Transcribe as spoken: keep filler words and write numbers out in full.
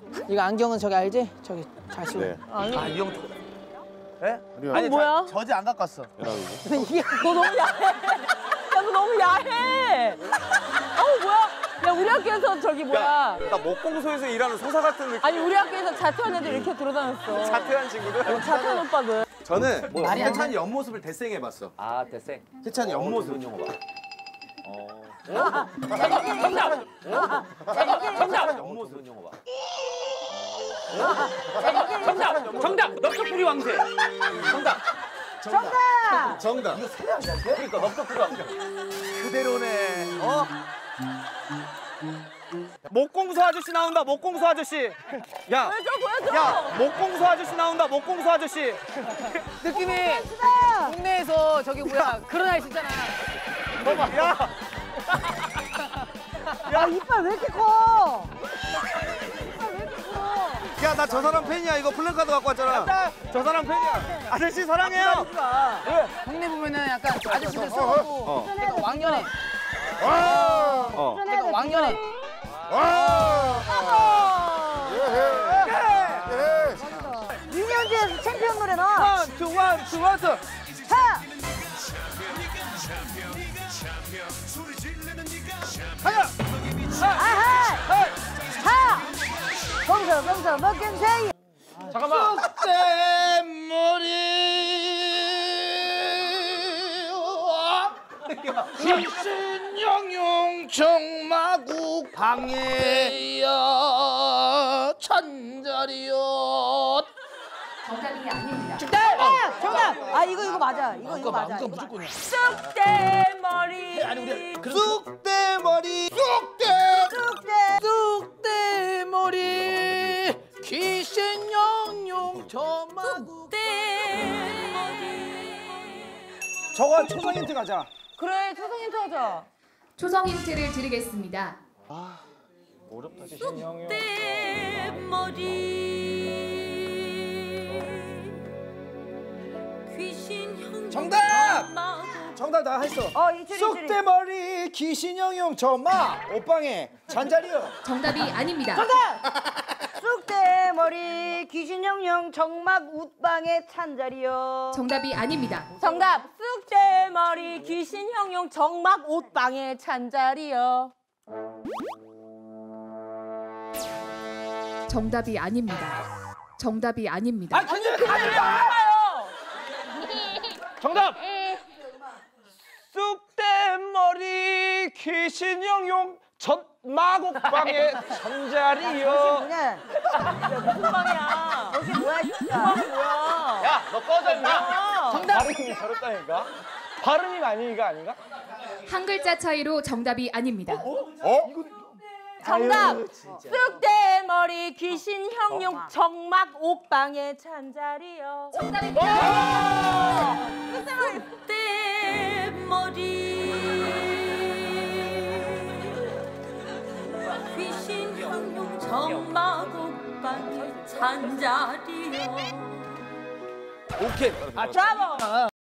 이거 안경은 저기 알지? 저기 잘 쓰고. 네. 아, 이 형. 예? 아니 뭐야? 저지 안 갖고 왔어. 이게 너 너무 야해. 야, 너 너무 야해. 아우 뭐야? 야 우리 학교에서 저기 뭐야? 나 목공소에서 일하는 소사 같은 느낌. 아니 우리 학교에서 자퇴한 애들 이렇게 돌아다녔어. 자퇴한 친구들. 자퇴한 오빠들. 저는 뭐 말이 안 세찬이 옆모습을 대생해봤어. 아 대생. 세찬이 옆모습. 정답. 정답. 옆모습 용어 봐. 정답. 정답. 넙석풀이 왕새. 정답. 정답. 정답. 이거 세례 아니야? 그러니까 넙석풀이 왕새. 그대로네. 어? 목공소 아저씨 나온다. 목공소 아저씨. 야. 보여줘 보여줘. 야, 목공소 아저씨 나온다. 목공소 아저씨. 느낌이 국내에서 저기 뭐야 그런 아저씨 있잖아. 봐봐. 야. 야 이빨 왜 이렇게 커? 야, 나 저 사람 팬이야. 이거 플랜카드 갖고 왔잖아. 저 사람 팬이야. 아저씨 사랑해요. 국내 보면은 약간 아저씨들 써갖고 약간 왕년에. 어. 약간 왕년에. 유년지에서 챔피언 노래 넣어. 원, 투, 원, 투, 원, 투. 차. 아하. 차. 거기서 거기서 먹긴 새. 잠깐만. 신영용 정마국 방해야 천자리여. 정답이 아닙니다. 정답! 정답! 아 이거 이거 맞아. 이거 이거 맞아. 이거 무조건이야. 쑥대머리. 아니 우리 쑥대머리 쑥대 쑥대. 쑥대머리 귀신영용 정마국. 저거 초성 힌트 가자. 그래 초성 힌트 하자. 초성 힌트를 드리겠습니다. 어렵다, 진짜 형이. 정답! 정답 나 했어. 어 이철이 이철이. 쑥대머리 귀신영용 저마 옷방에 잔자리요. 정답이 아닙니다. 쑥대머리 귀신영영 정막 웃방에 찬자리요. 정답이 아닙니다. 정답. 쑥대머리 귀신형용 정막 옷방에 찬자리요. 정답이 아닙니다. 정답이 아닙니다. 아 근데 그게 정답! 쑥대머리 귀신영용 젖마곡방에 천자리요. 뭐냐? 야, 무슨 방이야? 여기 뭐야 진짜? 뭐야? 야, 너 꺼져 임마. 정답. 발음이 저렇다니까? 발음이 아니니까 아닌가? 한 글자 차이로 정답이 아닙니다. 어? 정답. 쑥대머리 귀신형용 정막 옷방에 찬자리요. 정답입니다. 쑥대머리 귀신형용 정막 옷방에 찬자리요. 오케이. 아, 브라보.